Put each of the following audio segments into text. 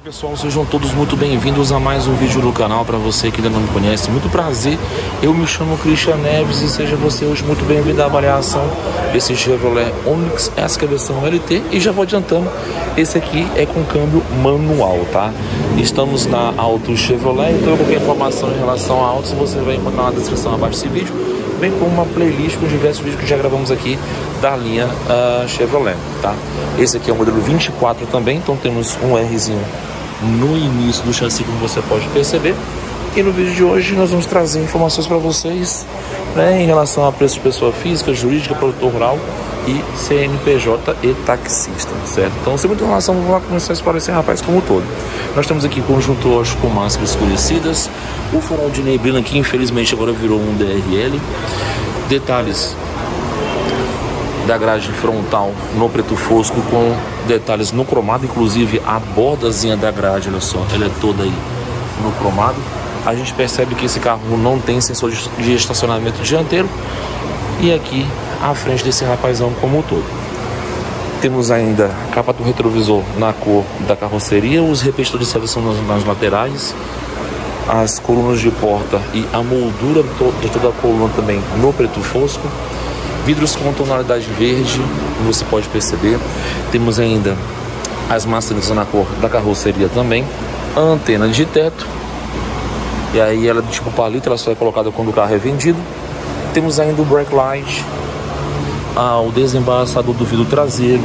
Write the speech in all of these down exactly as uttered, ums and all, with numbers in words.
Pessoal, sejam todos muito bem-vindos a mais um vídeo do canal. Para você que ainda não me conhece, muito prazer, eu me chamo Christian Neves e seja você hoje muito bem-vindo à avaliação desse Chevrolet Onix, essa que é a versão L T. E já vou adiantando, esse aqui é com câmbio manual, tá? Estamos na Auto Chevrolet, então qualquer informação em relação a Autos você vai encontrar na descrição abaixo desse vídeo, bem como uma playlist com diversos vídeos que já gravamos aqui da linha uh, Chevrolet, tá? Esse aqui é o modelo vinte e quatro também, então temos um Rzinho no início do chassi, como você pode perceber. E no vídeo de hoje nós vamos trazer informações para vocês, né, em relação a preço de pessoa física, jurídica, produtor rural e C N P J e taxista, certo? Então, sem muita relação, vamos lá começar a explorar esse rapaz como um todo. Nós temos aqui conjunto ótico com máscaras escurecidas, o farol de neblina que infelizmente agora virou um D R L, detalhes da grade frontal no preto fosco com detalhes no cromado, inclusive a bordazinha da grade, olha só, ela é toda aí no cromado. A gente percebe que esse carro não tem sensor de estacionamento dianteiro. E aqui à frente desse rapazão como um todo, temos ainda a capa do retrovisor na cor da carroceria, os repetidores de seleção nas, nas laterais, as colunas de porta e a moldura de toda a coluna também no preto fosco. Vidros com tonalidade verde, como você pode perceber. Temos ainda as maçanetas na cor da carroceria também. A antena de teto. E aí ela é do tipo palito, ela só é colocada quando o carro é vendido. Temos ainda o brake light. Ah, o desembaraçador do vidro traseiro.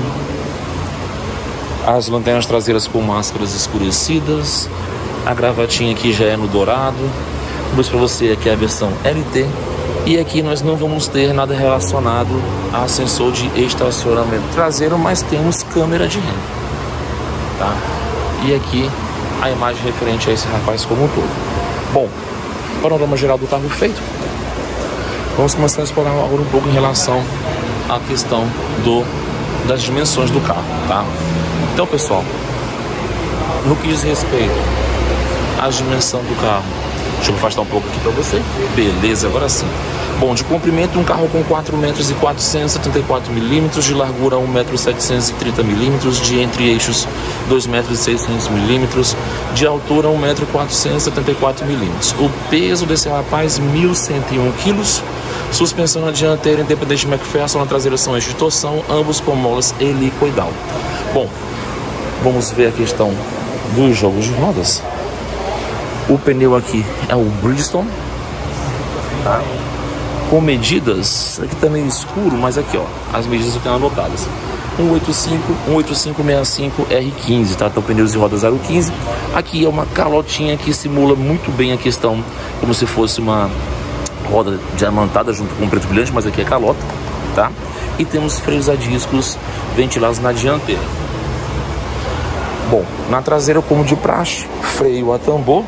As lanternas traseiras com máscaras escurecidas. A gravatinha aqui já é no dourado. Vou para você aqui a versão L T. E aqui nós não vamos ter nada relacionado a sensor de estacionamento traseiro, mas temos câmera de ré, tá? E aqui a imagem referente a esse rapaz como um todo. Bom, panorama geral do carro feito. Vamos começar a explorar agora um pouco em relação à questão do, das dimensões do carro, tá? Então, pessoal, no que diz respeito à dimensão do carro, deixa eu afastar um pouco aqui para você. Beleza, agora sim. Bom, de comprimento, um carro com quatro metros e quatrocentos e setenta e quatro milímetros, de largura um metro e setecentos e trinta milímetros, de entre eixos dois metros e seiscentos milímetros, de altura um metro e quatrocentos e setenta e quatro milímetros. O peso desse rapaz, mil cento e um quilos. Suspensão na dianteira, independente de McPherson, na traseira são eixos de torção, ambos com molas helicoidal. Bom, vamos ver a questão dos jogos de rodas. O pneu aqui é o Bridgestone, tá? Com medidas, aqui tá meio escuro, mas aqui ó, as medidas eu tenho anotadas. cento e oitenta e cinco, cento e oitenta e cinco sessenta e cinco R quinze, tá? Então pneus de roda zero quinze. Aqui é uma calotinha que simula muito bem a questão, como se fosse uma roda diamantada junto com um preto brilhante, mas aqui é calota, tá? E temos freios a discos ventilados na dianteira. Bom, na traseira, como de praxe, freio a tambor,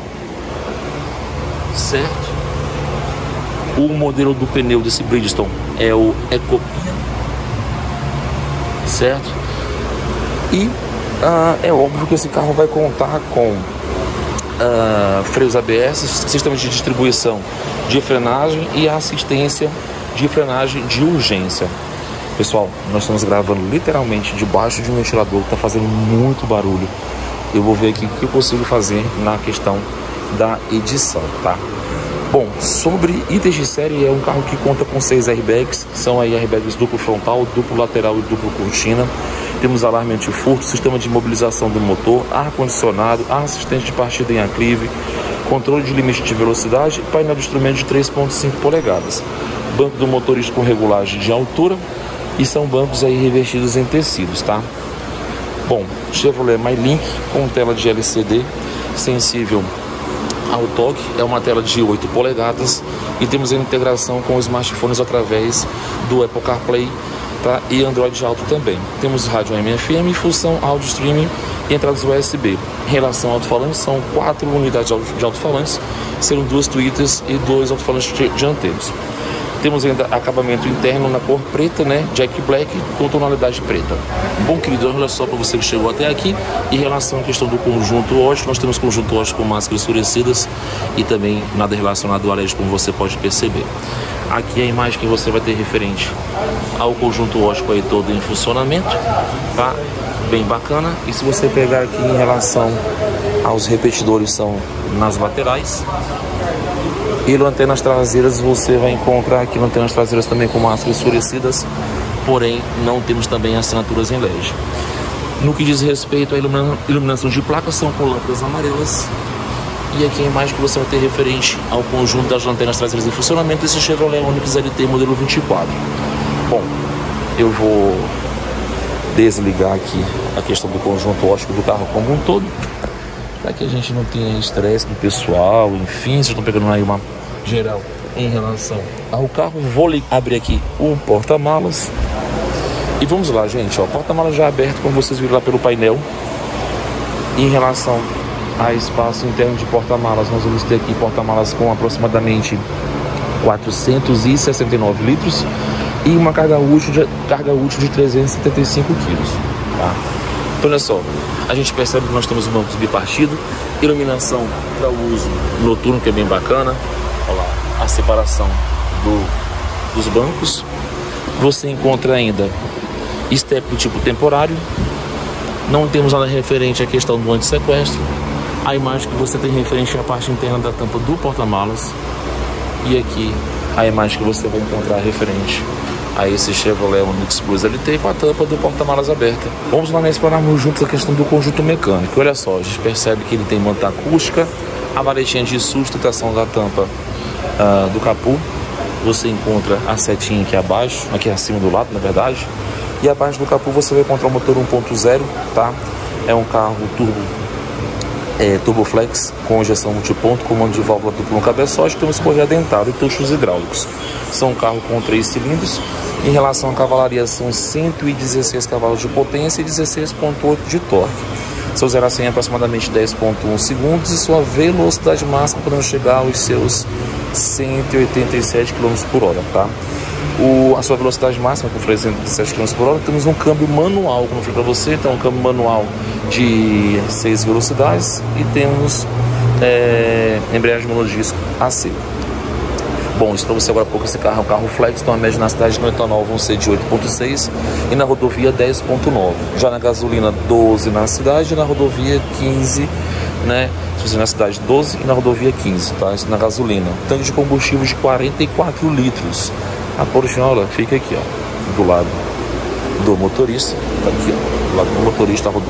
certo? O modelo do pneu desse Bridgestone é o Ecopia, certo? E uh, é óbvio que esse carro vai contar com uh, freios A B S, sistema de distribuição de frenagem e assistência de frenagem de urgência. Pessoal, nós estamos gravando literalmente debaixo de um ventilador que está fazendo muito barulho. Eu vou ver aqui o que eu consigo fazer na questão da edição, tá? Bom, sobre itens de série, é um carro que conta com seis airbags, são aí airbags duplo frontal, duplo lateral e duplo cortina. Temos alarme antifurto, sistema de imobilização do motor, ar-condicionado, assistente de partida em aclive, controle de limite de velocidade e painel de instrumento de três ponto cinco polegadas. Banco do motorista com regulagem de altura e são bancos aí revestidos em tecidos, tá? Bom, Chevrolet MyLink com tela de L C D sensível ao toque, é uma tela de oito polegadas e temos a integração com os smartphones através do Apple CarPlay, tá? E Android Auto também. Temos rádio A M F M, função áudio streaming e entradas U S B. Em relação ao alto-falante, são quatro unidades de alto-falantes, sendo duas tweeters e dois alto-falantes dianteiros. Temos ainda acabamento interno na cor preta, né? Jack Black com tonalidade preta. Bom, querido, olha só para você que chegou até aqui. Em relação à questão do conjunto ótico, nós temos conjunto ótico com máscaras escurecidas e também nada relacionado ao alérgico, como você pode perceber. Aqui a imagem que você vai ter referente ao conjunto ótico aí todo em funcionamento, tá? Bem bacana. E se você pegar aqui em relação Os repetidores são nas laterais. E lanternas traseiras você vai encontrar aqui lanternas traseiras também com máscaras escurecidas, porém não temos também assinaturas em L E D. No que diz respeito à ilumina iluminação de placas, são com lâmpadas amarelas. E aqui a imagem que você vai ter referente ao conjunto das lanternas traseiras em funcionamento desse Chevrolet Onix L T modelo vinte e quatro. Bom, eu vou desligar aqui a questão do conjunto óptico do carro como um todo, para que a gente não tenha estresse do pessoal, enfim, vocês estão pegando aí uma geral em relação ao carro. Vou abrir aqui o porta-malas e vamos lá, gente, ó, porta-malas já aberto, como vocês viram lá pelo painel. Em relação a espaço interno de porta-malas, nós vamos ter aqui porta-malas com aproximadamente quatrocentos e sessenta e nove litros e uma carga útil de, carga útil de trezentos e setenta e cinco quilos, tá? Então olha só, a gente percebe que nós temos bancos bipartido, iluminação para o uso noturno, que é bem bacana. Olha lá, a separação do, dos bancos. Você encontra ainda step do tipo temporário. Não temos nada referente à questão do anti-sequestro. A imagem que você tem referente à parte interna da tampa do porta-malas. E aqui a imagem que você vai encontrar referente a esse Chevrolet Onix Plus L T com a tampa do porta-malas aberta. Vamos lá, né, explorarmos juntos a questão do conjunto mecânico. Olha só, a gente percebe que ele tem manta acústica, a varetinha de sustentação da tampa uh, do capô. Você encontra a setinha aqui abaixo, aqui acima do lado, na verdade. E abaixo do capô você vai encontrar o motor um ponto zero, tá? É um carro turbo, é, turboflex, com injeção multiponto, comando de válvula duplo no cabeçote, temos correia dentada e tuchos hidráulicos. São um carro com três cilindros. Em relação à cavalaria, são cento e dezesseis cavalos de potência e dezesseis vírgula oito de torque. Seu zero a cem é aproximadamente dez vírgula um segundos e sua velocidade máxima podendo chegar aos seus cento e oitenta e sete quilômetros por hora, tá? O, a sua velocidade máxima com freio cento e sete quilômetros por hora, temos um câmbio manual, como eu falei para você, então um câmbio manual de seis velocidades e temos é, embreagem monodisco A C. Bom, isso para você agora há pouco, esse carro é um carro flex, então a média na cidade no etanol vão ser de oito vírgula seis e na rodovia dez vírgula nove. Já na gasolina doze na cidade e na rodovia quinze, né? Se você na cidade doze e na rodovia quinze, tá? Isso na gasolina. Tanque de combustível de quarenta e quatro litros. A portinhola fica aqui, ó, do lado do motorista, tá aqui, ó, do lado do motorista rodou.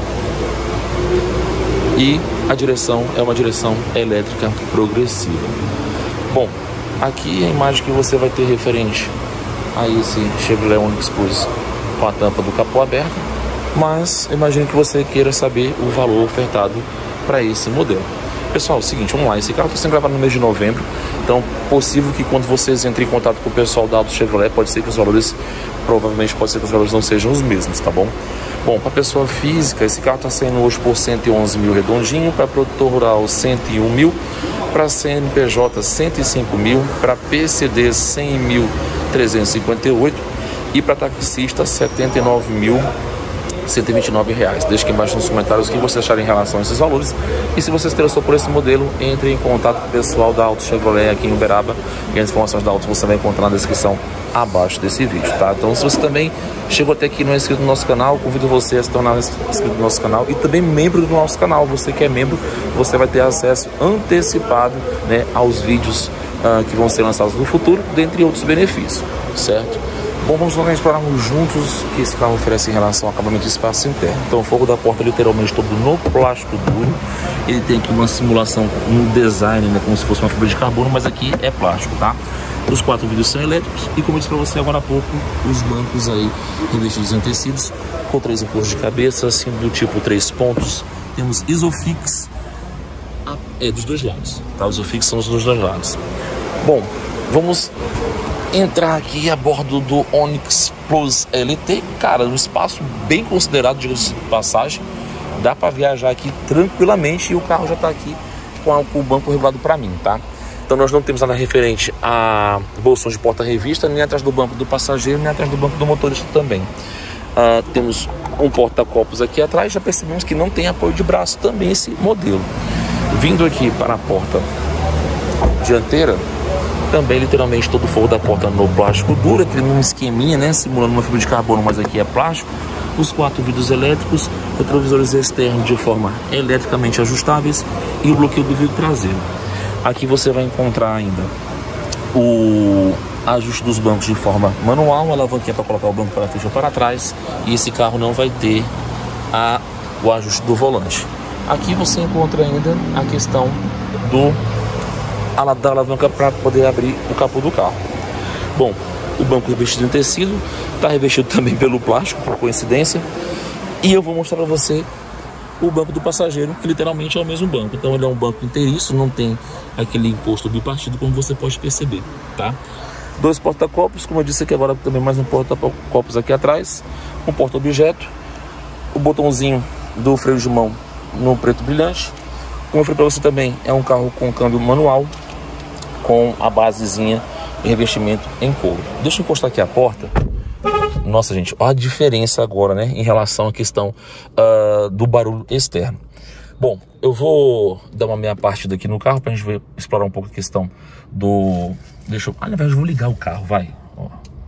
E a direção é uma direção elétrica progressiva. Bom, aqui a imagem que você vai ter referente a esse Chevrolet Onix Plus com a tampa do capô aberta, mas imagino que você queira saber o valor ofertado para esse modelo. Pessoal, é o seguinte, vamos lá, esse carro está sendo gravado no mês de novembro, então possível que quando vocês entrem em contato com o pessoal da Auto Chevrolet, pode ser que os valores, provavelmente pode ser que os valores não sejam os mesmos, tá bom? Bom, para pessoa física, esse carro está saindo hoje por cento e onze mil redondinho, para produtor rural cento e um mil, para C N P J cento e cinco mil, para P C D cem mil trezentos e cinquenta e oito e para taxista setenta e nove mil cento e vinte e nove reais. Deixe aqui embaixo nos comentários o que vocês acharam em relação a esses valores. E se você se interessou por esse modelo, entre em contato com o pessoal da Auto Chevrolet aqui em Uberaba. E as informações da Auto você vai encontrar na descrição abaixo desse vídeo, tá? Então, se você também chegou até aqui e não é inscrito no nosso canal, convido você a se tornar inscrito no nosso canal e também membro do nosso canal. Você que é membro, você vai ter acesso antecipado, né, aos vídeos uh, que vão ser lançados no futuro, dentre outros benefícios, certo? Bom, vamos logo explorarmos juntos o que esse carro oferece em relação ao acabamento de espaço interno. Então, o forro da porta literalmente todo no plástico duro. Ele tem aqui uma simulação no design, né, como se fosse uma fibra de carbono, mas aqui é plástico, tá? Os quatro vidros são elétricos e, como eu disse para você agora há pouco, os bancos aí revestidos em tecidos com três encontros de cabeça, assim, do tipo três pontos. Temos Isofix é, dos dois lados, tá? Os Isofix são os dos dois lados. Bom, vamos entrar aqui a bordo do Onix Plus L T. Cara, um espaço bem considerado, diga-se de passagem. Dá para viajar aqui tranquilamente e o carro já está aqui com, a, com o banco regulado para mim, tá? Então nós não temos nada referente a bolsões de porta-revista, nem atrás do banco do passageiro, nem atrás do banco do motorista também. Uh, temos um porta-copos aqui atrás, já percebemos que não tem apoio de braço também esse modelo. Vindo aqui para a porta dianteira, Também, literalmente, todo o forro da porta no plástico duro, aquele num esqueminha, né? Simulando uma fibra de carbono, mas aqui é plástico. Os quatro vidros elétricos, retrovisores externos de forma eletricamente ajustáveis e o bloqueio do vidro traseiro. Aqui você vai encontrar ainda o ajuste dos bancos de forma manual, uma alavanquinha para colocar o banco para frente ou para trás, e esse carro não vai ter a, o ajuste do volante. Aqui você encontra ainda a questão do, a, da alavanca para poder abrir o capô do carro. Bom, o banco revestido em tecido, está revestido também pelo plástico, por coincidência, e eu vou mostrar para você o banco do passageiro, que literalmente é o mesmo banco. Então ele é um banco inteiriço, não tem aquele encosto bipartido, como você pode perceber, tá? Dois porta-copos, como eu disse aqui agora, também mais um porta-copos aqui atrás, um porta-objeto, o botãozinho do freio de mão no preto brilhante. Como eu falei para você também, é um carro com câmbio manual, com a basezinha e revestimento em couro. Deixa eu encostar aqui a porta. Nossa, gente, olha a diferença agora, né, em relação à questão uh, do barulho externo. Bom, eu vou dar uma meia partida aqui no carro para a gente ver, explorar um pouco a questão do... Deixa eu... Ah, na verdade, eu vou ligar o carro, vai. Ó.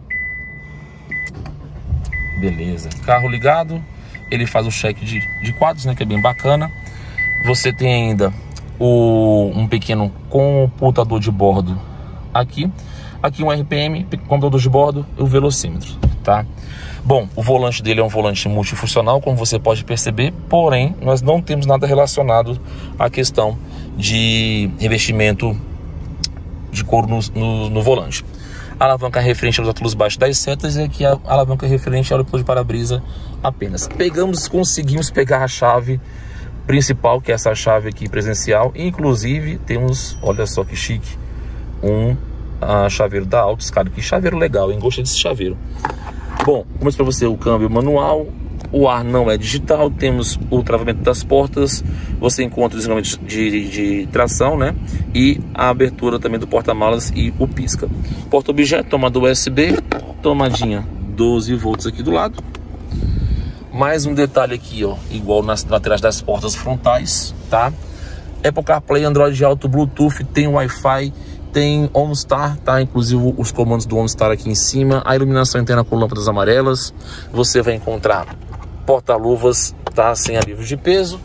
Beleza. Carro ligado. Ele faz o check de, de quadros, né, que é bem bacana. Você tem ainda o, um pequeno computador de bordo aqui. Aqui um R P M, computador de bordo e o velocímetro, tá? Bom, o volante dele é um volante multifuncional, como você pode perceber, porém, nós não temos nada relacionado à questão de revestimento de couro no, no, no volante. A alavanca referente aos óculos baixos das setas e aqui a alavanca referente ao óculos de para-brisa apenas. Pegamos, conseguimos pegar a chave principal, que é essa chave aqui presencial, inclusive temos, olha só que chique, um a chaveiro da Altos, cara, que chaveiro legal, hein? Gostei desse chaveiro. Bom, como eu disse para você, o câmbio manual, o ar não é digital, temos o travamento das portas, você encontra o desligamento de, de tração, né? E a abertura também do porta-malas e o pisca. Porta-objeto, tomador U S B, tomadinha doze volts aqui do lado. Mais um detalhe aqui, ó, igual nas laterais das portas frontais, tá? Apple CarPlay, Android Auto, Bluetooth, tem Wi-Fi, tem OnStar, tá? Inclusive os comandos do OnStar aqui em cima, a iluminação interna com lâmpadas amarelas. Você vai encontrar porta-luvas, tá? Sem alívio de peso.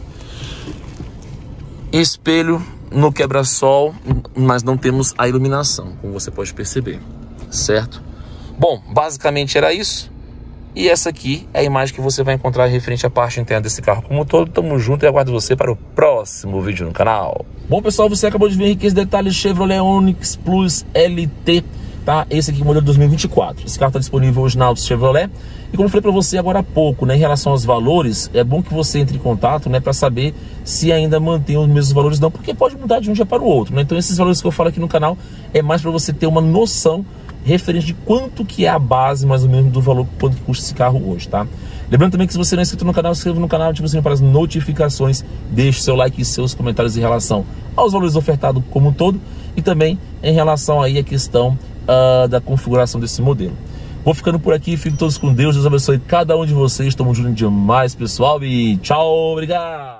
Espelho no quebra-sol, mas não temos a iluminação, como você pode perceber, certo? Bom, basicamente era isso. E essa aqui é a imagem que você vai encontrar referente à parte interna desse carro como um todo. Tamo junto e aguardo você para o próximo vídeo no canal. Bom, pessoal, você acabou de ver aqui esse detalhe Chevrolet Onix Plus L T, tá? Esse aqui é o modelo dois mil e vinte e quatro. Esse carro está disponível hoje na Autos Chevrolet. E como eu falei para você agora há pouco, né, em relação aos valores, é bom que você entre em contato, né, para saber se ainda mantém os mesmos valores não, porque pode mudar de um dia para o outro, né? Então esses valores que eu falo aqui no canal é mais para você ter uma noção referente de quanto que é a base, mais ou menos, do valor, quanto que custa esse carro hoje, tá? Lembrando também que se você não é inscrito no canal, se inscreva no canal, ative o sininho para as notificações, deixe seu like e seus comentários em relação aos valores ofertados como um todo e também em relação aí à questão uh, da configuração desse modelo. Vou ficando por aqui, fiquem todos com Deus, Deus abençoe cada um de vocês, tamo junto demais, pessoal, e tchau, obrigado!